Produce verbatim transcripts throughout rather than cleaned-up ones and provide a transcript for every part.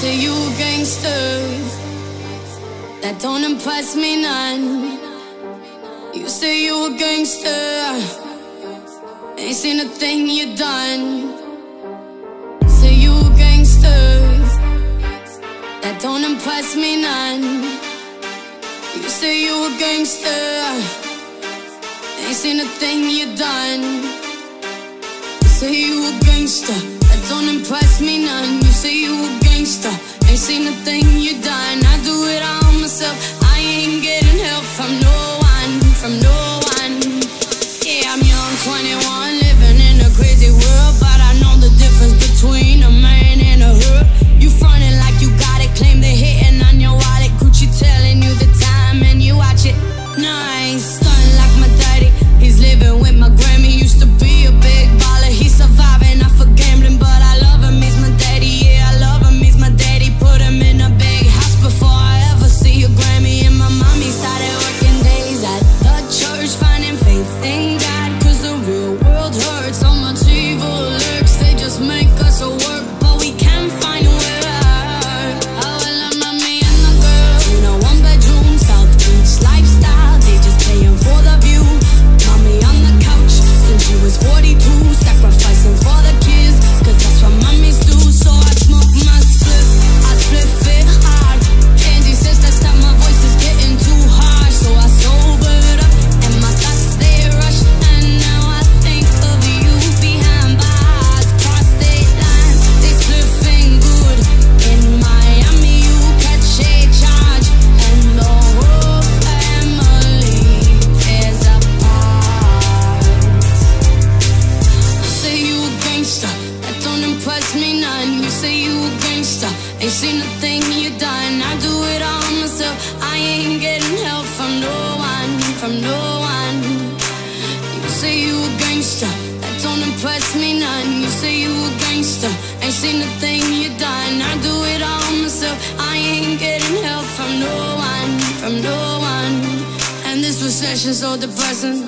say you a gangster, that don't impress me none. You say you a gangster, ain't seen a thing you done. Say you a gangster, that don't impress me none. You say you a gangster, ain't seen a thing you done. Say you a gangster, that don't impress me none. You say you a gangster, ain't seen a thing you done. I do it all myself, I ain't getting help from no one, from no one. Yeah, I'm young, twenty-one, living in a crazy world, but I know the difference between a man and a her. You frontin' like you got it, claim they're hitting on your wallet. Gucci telling you the time and you watch it. No, I ain't stunning like my daddy, he's living with my Grammy. Used to be a big baller, he's surviving off of gambling, but I love him, he's my daddy. Yeah, I love him, he's my daddy. Put him in a big house before I ever see a Grammy. And my mommy started working days at the church, finding faith in God, cause the real world hurts. So much evil lurks, they just make us a work, but we can't find a word. Oh, well, I'm mommy and the girl in a one bedroom South Beach lifestyle, they just paying for the view. Mommy on the couch since she was forty-two, sacrificing for the kids, cause that's what mommies do. So I smoke my spliff, I spliff it hard. Angie says that time my voice is getting too harsh, so I sobered up and my thoughts they rush. And now I think of you behind bars, cross state lines, they spliffing good. In Miami you catch a charge, and the whole family tears apart. Say you a gangster, that don't impress me none. You say you a gangster, ain't seen a thing you done. I do it all myself, I ain't getting help from no one, from no one. You say you a gangster, that don't impress me none. You say you a gangster, ain't seen a thing you done. I do it all myself, I ain't getting help from no one, from no one. And this recession's so depressing,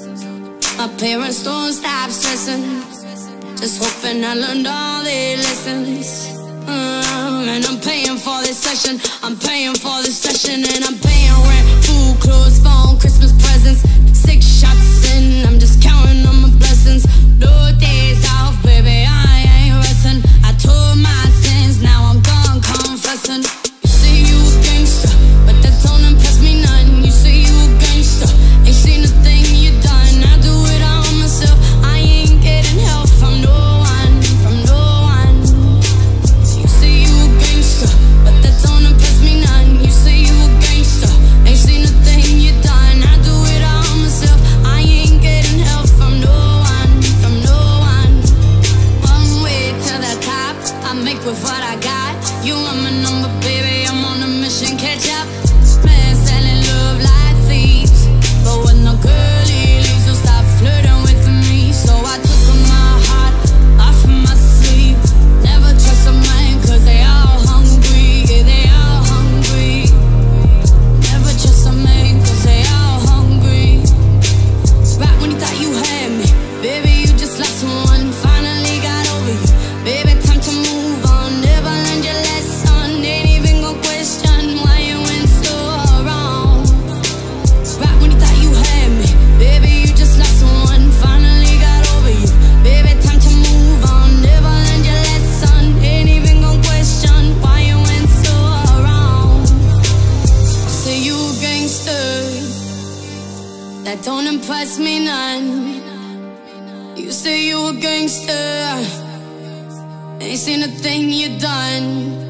my parents don't stop stressing, just hoping I learned all their lessons. Mm, and I'm paying for this session, I'm paying for this session, and I'm paying rent, food, clothes, phone, Christmas presents. Six shots in, I'm just counting on my blessings. No days off, baby, I ain't resting. I told my sins, now I'm done confessing. You say you a gangster, but that don't impress me none. You say you a gangster, ain't seen a thing you done. I do it all myself, I ain't getting help from no one, from no one. You say you a gangster, but that don't impress me none. You say you a gangster, ain't seen a thing you done. I do it all myself, I ain't getting help from no one, from no one. One way to the top, I make with what I got. You are my number, baby, I'm on a mission, catch up. Man selling love like thieves, but when the girlie leaves, you'll stop flirting with me. So I took my heart off of my sleeve. Never trust a man, cause they all hungry, yeah, they all hungry. Never trust a man, cause they all hungry. Right when you thought you had me, baby, you just lost someone, finally got over you. Baby, time to move on, never learned your lesson. Ain't even gon' question why you went so wrong. Right when you thought you had me, baby, you just lost someone, finally got over you. Baby, time to move on, never learned your lesson. Ain't even gon' question why you went so wrong. Say you a gangster, that don't impress me none. You say you a gangster, ain't seen a thing you done.